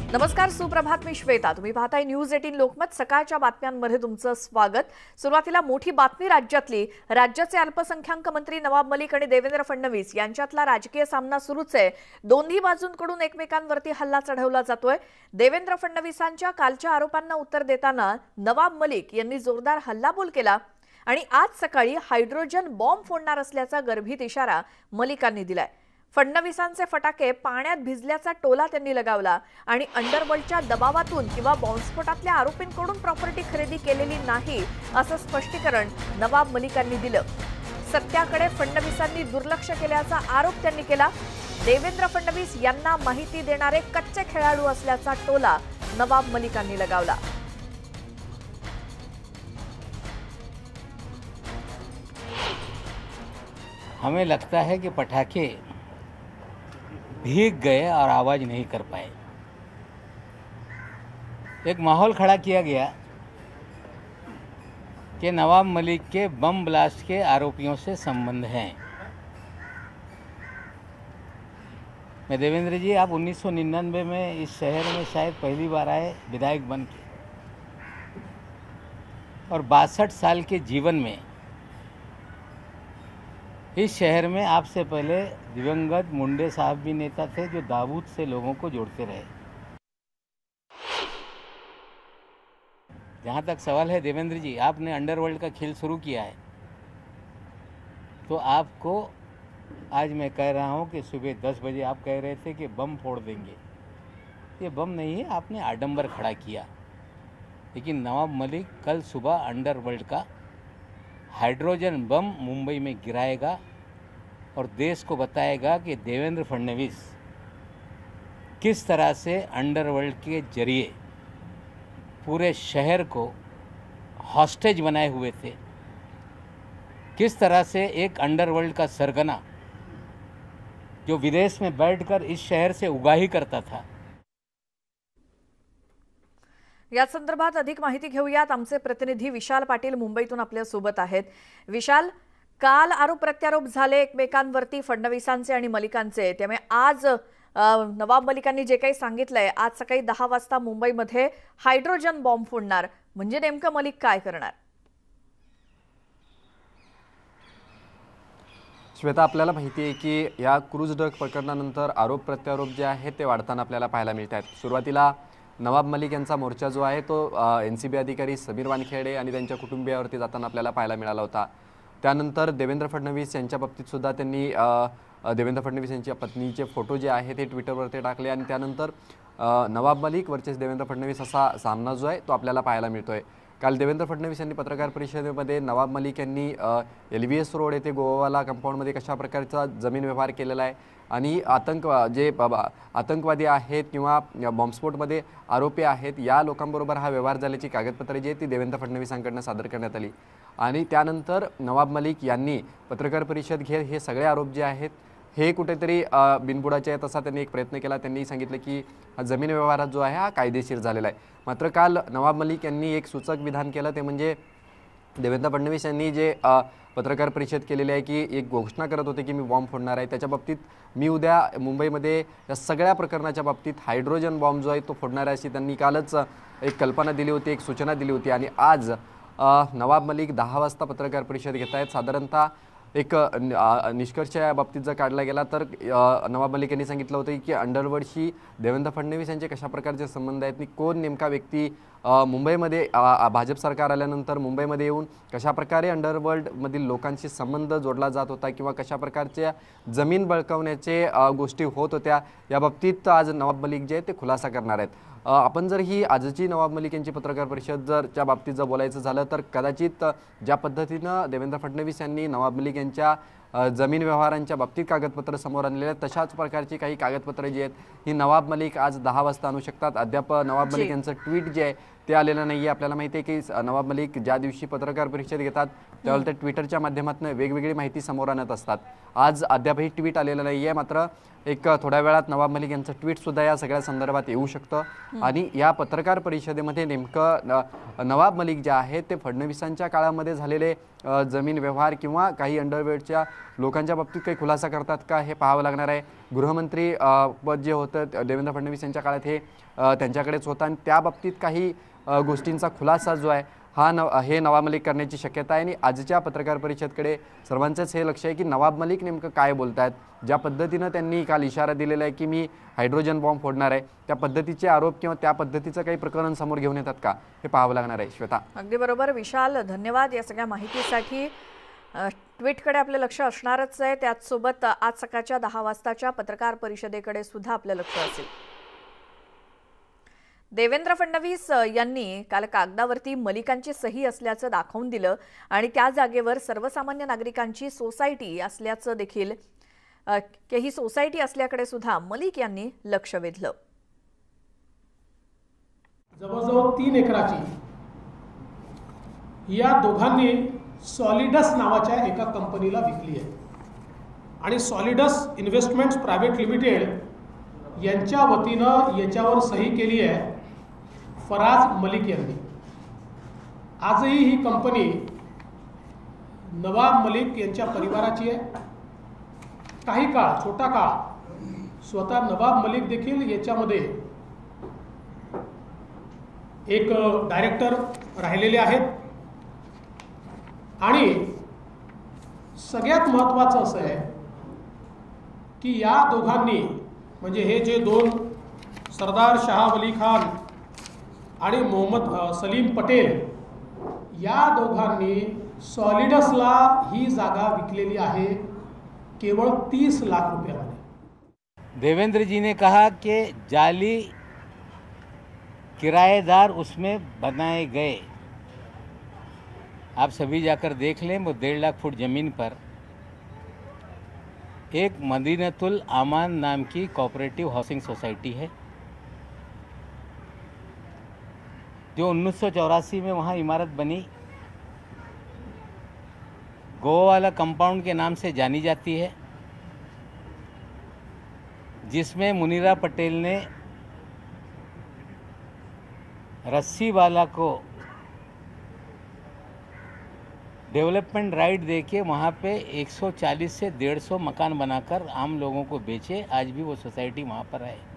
नमस्कार, सुप्रभात. मी श्वेता. तुम्ही पाहताय न्यूज 18 लोकमत. सकाळच्या बातम्यांमध्ये तुमचं स्वागत. सुरुवातीला मोठी बातमी राज्यातली. राज्याचे अल्पसंख्याक मंत्री नवाब मलिक आणि देवेंद्र फडणवीस यांच्यातला राजकीय सामना सुरूच आहे. दोन्ही बाजूंकडून एकमेकांवरती हल्ला चढवला जातोय. देवेंद्र फडणवीसांच्या कालच्या आरोपांना उत्तर देताना नवाब मलिक यांनी जोरदार हल्लाबोल केला आणि आज सकाळी हायड्रोजन बॉम्ब फोडणार असल्याचा गर्भित इशारा मलिकांनी दिलाय. फडणवीसांचे फटाके पाण्यात भिजल्याचा टोला त्यांनी लगावला आणि अंडरवर्ल्डच्या दबावातून किंवा बॉम्बस्फोटातल्या आरोपींकडून प्रॉपर्टी खरेदी केलेली नाही असं स्पष्टीकरण नवाब मलिकांनी दिलं. सत्याकडे फडणवीसांनी दुर्लक्ष केल्याचा आरोप त्यांनी केला. देवेंद्र फडणवीस यांना माहिती देणारे कच्चे खेळाडू असल्याचा टोला नवाब मलिकांनी लगावला. हमें लगता है कि पटाखे भीग गए और आवाज़ नहीं कर पाए. एक माहौल खड़ा किया गया कि नवाब मलिक के बम ब्लास्ट के आरोपियों से संबंध हैं. मैं देवेंद्र जी, आप 1999 में इस शहर में शायद पहली बार आए विधायक बन के, और 62 साल के जीवन में इस शहर में आपसे पहले दिवंगत मुंडे साहब भी नेता थे जो दाऊद से लोगों को जोड़ते रहे. जहाँ तक सवाल है देवेंद्र जी, आपने अंडरवर्ल्ड का खेल शुरू किया है, तो आपको आज मैं कह रहा हूँ कि सुबह 10 बजे आप कह रहे थे कि बम फोड़ देंगे. ये बम नहीं है, आपने आडंबर खड़ा किया. लेकिन नवाब मलिक कल सुबह अंडरवर्ल्ड का हाइड्रोजन बम मुंबई में गिराएगा और देश को बताएगा कि देवेंद्र फडणवीस किस तरह से अंडरवर्ल्ड के जरिए पूरे शहर को हॉस्टेज बनाए हुए थे, किस तरह से एक अंडरवर्ल्ड का सरगना जो विदेश में बैठकर इस शहर से उगाही करता था. या संदर्भात अधिक माहिती घेऊयात. आमचे प्रतिनिधी विशाल पाटील मुंबईतून आपल्या सोबत आहेत. विशाल, काल आरोप प्रत्यारोप झाले एकमेकांवरती फडणवीसांचे आणि मलिकांचे, त्यामुळे आज नवाब मलिकांनी जे काही सांगितलंय, आज सकाळी 10 वाजता मुंबईमध्ये हायड्रोजन बॉम्ब फोडणार, म्हणजे नेमकं मलिक काय करणार? श्वेता, आपल्याला माहिती आहे की या क्रूज ड्रग प्रकरणानंतर आरोप प्रत्यारोप जे आहेत ते वाढताना आपल्याला पाहायला मिळत आहेत. सुरुवातीला नवाब मलिक यांचा मोर्चा जो आहे तो NCB अधिकारी समीर वानखेडे आणि त्यांच्या कुटुंबियावरती जाताना आपल्याला पाहायला मिळाला होता. त्यानंतर देवेंद्र फडणवीस यांच्या बाबतीत सुद्धा त्यांनी देवेंद्र फडणवीस यांच्या पत्नीचे फोटो जे आहे ते ट्विटरवरती टाकले आणि त्यानंतर नवाब मलिक वर्सेस देवेंद्र फडणवीस असा सामना जो आहे तो आपल्याला पाहायला मिळतोय. काल देवेंद्र फडणवीस यांनी पत्रकार परिषदेमध्ये नवाब मलिक यांनी LBS रोड येथे गोवावाला कंपाऊंडमध्ये कशा प्रकारचा जमीन व्यवहार केलेला आहे आणि आतंकवादी आहेत किंवा बॉम्बस्फोटमध्ये आरोपी आहेत या लोकांबरोबर हा व्यवहार झाल्याची कागदपत्रे जी आहेत ती देवेंद्र फडणवीसांकडून सादर करण्यात आली. आणि त्यानंतर नवाब मलिक यांनी पत्रकार परिषद घेत हे सगळे आरोप जे आहेत हे कुठेतरी बिनबुडाचे आहेत असा त्यांनी एक प्रयत्न केला. त्यांनी सांगितलं की हा जमीन व्यवहार जो आहे हा कायदेशीर झालेला आहे. मात्र काल नवाब मलिक यांनी एक सूचक विधान केलं, ते म्हणजे देवेंद्र फडणवीस यांनी जे पत्रकार परिषद केलेली आहे की एक घोषणा करत होते की मी बॉम्ब फोडणार आहे, त्याच्या बाबतीत मी उद्या मुंबईमध्ये या सगळ्या प्रकरणाच्या बाबतीत हायड्रोजन बॉम्ब जो आहे तो फोडणार आहे अशी त्यांनी कालच एक कल्पना दिली होती, एक सूचना दिली होती. आणि आज नवाब मलिक 10 वाजता पत्रकार परिषद घेत आहेत. साधारणतः एक निष्कर्ष या बाबतीत जर काढला गेला तर नवाब मलिक यांनी सांगितलं होतं की अंडरवर्ल्डशी देवेंद्र फडणवीस यांचे कशा प्रकारचे संबंध आहेत आणि कोण नेमका व्यक्ती मुंबईमध्ये भाजप सरकार आल्यानंतर मुंबईमध्ये येऊन कशा प्रकारे अंडरवर्ल्डमधील लोकांशी संबंध जोडला जात होता किंवा कशा प्रकारच्या जमीन बळकावण्याचे गोष्टी होत होत्या याबाबतीत आज नवाब मलिक जे ते खुलासा करणार आहेत. आपण जर ही आजची नवाब मलिक यांची पत्रकार परिषद जर बाबतीत जर बोलायचं झालं तर कदाचित ज्या पद्धतीनं देवेंद्र फडणवीस यांनी नवाब मलिक यांच्या जमीन व्यवहारांच्या बाबतीत कागदपत्र समोर आणलेले आहेत तशाच प्रकारची काही कागदपत्र जी आहेत ही नवाब मलिक आज 10 वाजता आणू शकतात. अद्याप नवाब मलिक यांचं ट्विट जे आहे ते आलेलं नाही आहे. आपल्याला माहिती आहे की नवाब मलिक ज्या दिवशी पत्रकार परिषद घेतात त्यावेळेला ते ट्विटरच्या माध्यमातून वेगवेगळी माहिती समोर आणत असतात. आज अद्यापही ट्विट आलेलं नाही आहे, मात्र एक थोड्या वेळात नवाब मलिक यांचं ट्विट सुद्धा या सगळ्या संदर्भात येऊ शकतं. आणि या पत्रकार परिषदेमध्ये नेमकं नवाब मलिक जे आहेत ते फडणवीसांच्या काळामध्ये झालेले जमीन व्यवहार किंवा काही अंडरवर्ल्डच्या लोकांच्या बाबतीत काही खुलासा करतात का हे पाहावं लागणार आहे। गृहमंत्री पद जे होतं देवेंद्र फडणवीस यांच्या काळात हे त्यांच्याकडेच होतं आणि त्या बाबतीत काही गोष्टींचा खुलासा जो आहे हे नवाब मलिक करण्याची शक्यता आहे। आणि आजच्या पत्रकार परिषदेकडे सर्वांचंच हे लक्ष आहे की नवाब मलिक नेमकं काय बोलत आहेत। ज्या पद्धतीनं त्यांनी काल इशारा दिलेला आहे की मी हायड्रोजन बॉम्ब फोडणार आहे, त्या पद्धतीचे आरोप किंवा त्या पद्धतीचं काही प्रकरण समोर घेऊन येतात का हे पाहावं लागणार आहे। श्वेता, अगदी बरोबर विशाल, धन्यवाद या सगळ्या माहितीसाठी। ट्विटकडे आपलं लक्ष असणारच आहे, त्याचसोबत आज सकाळच्या 10 वाजताच्या पत्रकार परिषदेकडे सुद्धा आपलं लक्ष असेल। देवेंद्र फडणवीस यांनी काल कागदावरती मलिकांची सही असल्याचं दाखवून दिलं आणि त्या जागेवर सर्वसामान्य नागरिकांची सोसायटी असल्याचं देखील ही सोसायटी असल्याकडे सुद्धा मलिक यांनी लक्ष वेधलं। जवळजवळ 3 एकराची या दोघांनी सॉलिडस नावाच्या एका कंपनीला विकली आहे आणि सॉलिडस इन्व्हेस्टमेंट्स प्रायव्हेट लिमिटेड यांच्या वतीनं याच्यावर सही केली आहे फराज मलिक यांनी। आजही ही कंपनी नवाब मलिक यांच्या परिवाराची आहे। काही काळ, छोटा काळ स्वतः नवाब मलिक देखील याच्यामध्ये एक डायरेक्टर राहिलेले आहेत। आणि सगळ्यात महत्त्वाचं असं आहे की या दोघांनी म्हणजे हे जे 2 सरदार शाह वली खान आणि मोहम्मद सलीम पटेल या दोघांनी सॉलिडसला ही जागा विकलेली आहे केवळ 30 लाख रुपयामध्ये। देवेंद्र जी ने कहा कि जाली किराएदार उसमें बनाए गए। आप सभी जाकर देख लें, वो 1.5 लाख फुट ज़मीन पर एक मदीनतुल आमान नाम की कोऑपरेटिव हाउसिंग सोसाइटी है जो 1984 में वहाँ इमारत बनी। गोवाला कंपाउंड के नाम से जानी जाती है, जिसमें मुनीरा पटेल ने रस्सीवाला को डेवलपमेंट राइट देके वहाँ पे 140 से 150 मकान बनाकर आम लोगों को बेचे। आज भी वो सोसाइटी वहाँ पर है।